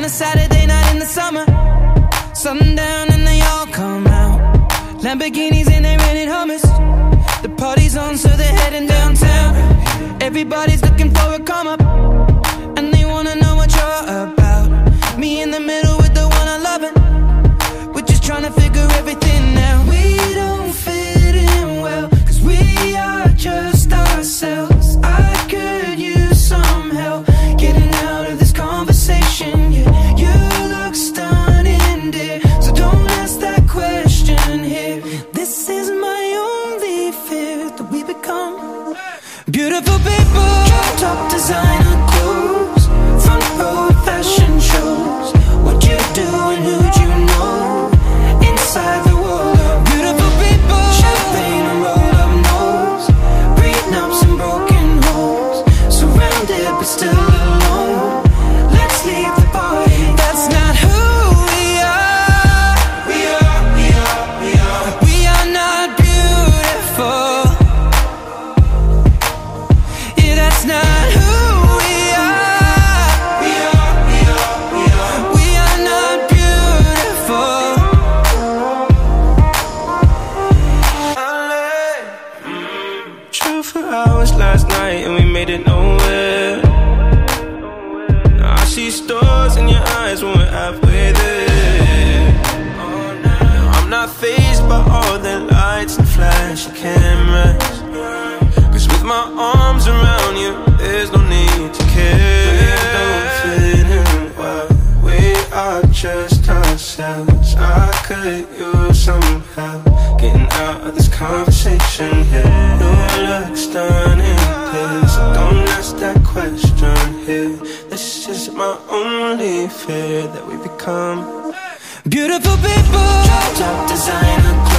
On a Saturday night in the summer, sundown and they all come out. Lamborghinis and they rented Hummers. The party's on, so they're heading downtown. Everybody's looking for a come up, and they wanna know what you're about. Me in the middle with the one I love it. We're just trying to figure everything out. We don't fit in well, cause we are just ourselves. I could use some help getting out of this conversation. Yeah, you look stunning, dear, so don't ask that question here. This is my only fear, that we become beautiful people. Top designer clothes, front row fashion shows. What you do and who'd you know? Inside the world of beautiful people. Champagne and roll up nose, prenups and broken homes. Surrounded but still alone. Let's leave the party. That's not who we are. We are not beautiful. Yeah, that's not who we are. We are not beautiful. Drove for hours last night and we made it nowhere. Now I see stars in your eyes when we're halfway there. I'm not fazed by all the lights and flashy cameras, cause with my arms around you, there's no need to care. We don't fit in well, we are just ourselves. I could use some help getting out of this conversation here. You look stunning, please, so don't ask that question here. This is my only fear, that we become beautiful people. Top designer